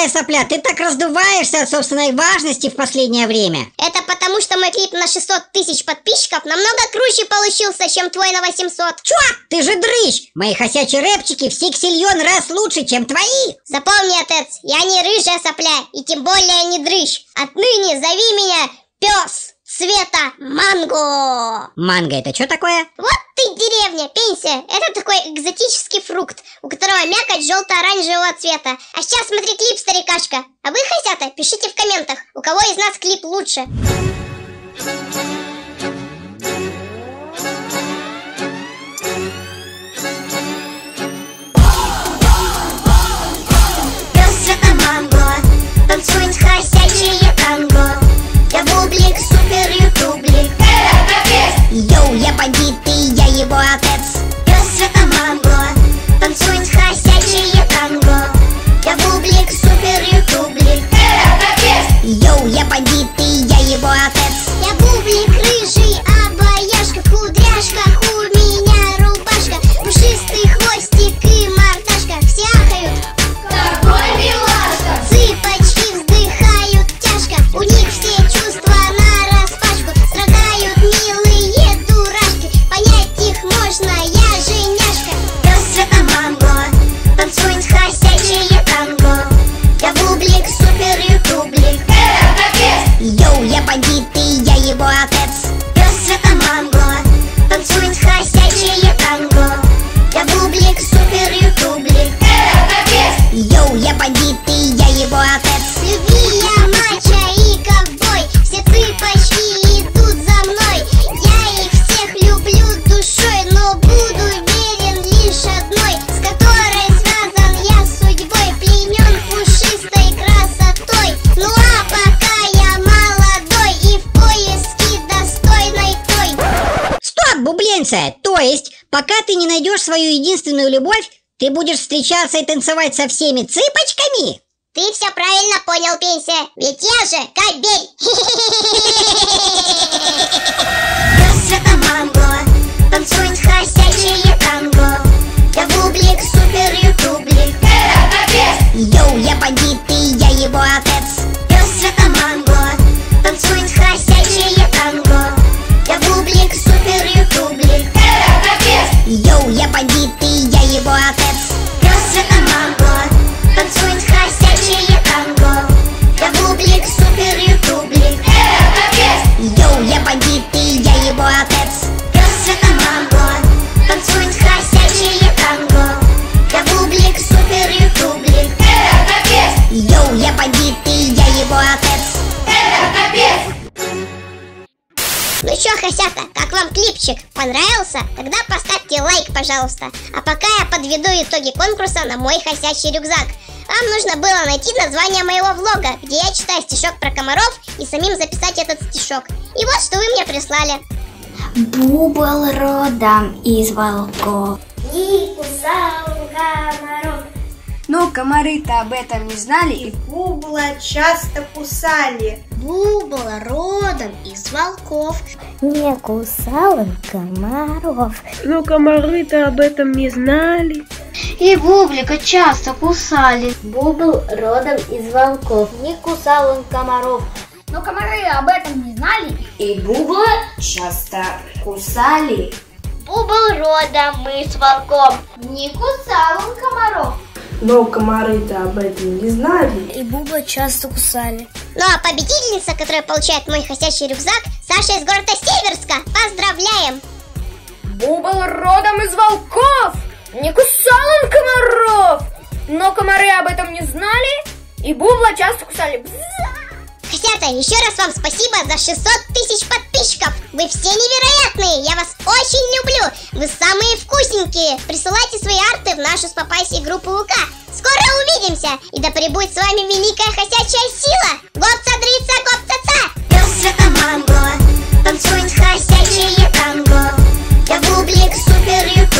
дорогая сопля, ты так раздуваешься от собственной важности в последнее время. Это потому, что мой клип на 600 тысяч подписчиков намного круче получился, чем твой на 800. Чё? Ты же дрыщ! Мои хосячие рэпчики в сиксильон раз лучше, чем твои. Запомни, отец, я не рыжая сопля, и тем более не дрыщ. Отныне зови меня пес цвета манго. Манго это что такое? Вот ты деревня, пенсия. Это такой экзотический фрукт, у которого мякоть желто-оранжевого цвета. А сейчас смотри клип, старикашка. А вы, хозята, пишите в комментах, у кого из нас клип лучше. Пес цвета манго танцует хозяйчье танго. Я бублик, супер ютублик. Йоу, я бандит, и я его отец. Пес цвета манго танцует хозяйчье танго. Я бублик, супер ютублик. Йоу, я бандит, и я его отец. Я бублик рыжий, обаяшка, в кудряшках у меня рубашка, пушистый хвостик и мордашка. Все ахают, Такой милашка. цыпочки вздыхают тяжко, у них все чувства нараспашку. Страдают милые дурашки, понять их можно, я женяшка. Пес цвета манго танцует хозяйчье танго. Я бублик, супер ютублик. Йоу, я бандит, и я его отец. Пес цвета манго танцует хозяйчье танго. Я бублик, супер ютублик. Йоу, я бандит, и я его отец. Любви я мачо и ковбой, все цыпочки идут за мной. Я их всех люблю душой, но буду верен лишь одной, с которой связан я судьбой, пленен пушистой красотой. Ну а пока я молодой и в поиске достойной той. Стоп, бубленция! То есть, пока ты не найдешь свою единственную любовь, ты будешь встречаться и танцевать со всеми цыпочками? Ты все правильно понял, пенсия, ведь я же кобель. Пес цвета манго танцует хозяйчье танго. Я бублик, супер ютублик. Йоу, я бандит, и я его отец. Пес цвета манго танцует хозяйчье танго. Я бублик, супер ютублик. Йоу, я бандит, и я его отец. Пес цвета манго танцует хозяйчье танго. Я бублик, супер ютублик. Йоу, я бандит, и я его отец. Пес цвета манго танцует хозяйчье танго. Я бублик, супер ютублик. Йоу, я бандит, и я его отец. Ну чё, хосята, как вам клипчик? Понравился? Тогда поставьте лайк, пожалуйста. А пока я подведу итоги конкурса на мой хосячий рюкзак. Вам нужно было найти название моего влога, где я читаю стишок про комаров, и самим записать этот стишок. И вот что вы мне прислали. Бубл родом из волков. Не кусал комаров. Но комары-то об этом не знали и Бубла часто кусали. Бубл родом из волков. Не кусал он комаров. Но комары-то об этом не знали. И бублика часто кусали. Бубл родом из волков. Не кусал он комаров. но комары об этом не знали. И бубла часто кусали. Бубл родом из волков. Не кусал он комаров. Но комары-то об этом не знали. И бубла часто кусали. Ну а победительница, которая получает мой хосячий рюкзак, Саша из города Северска. Поздравляем! Бубл родом из волков. Не кусал он комаров. Но комары об этом не знали. И бубла часто кусали. Хосята, еще раз вам спасибо за 600 тысяч подписчиков. Вы все невероятные, я вас очень люблю. Вы самые вкусненькие. Присылайте свои арты в нашу с Папайсей группу ВК. Скоро увидимся. И да пребудет с вами великая хосячая сила. Гопца-дрица, гопца-ца. Пес цвета манго танцует хосячее танго. Я бублик супер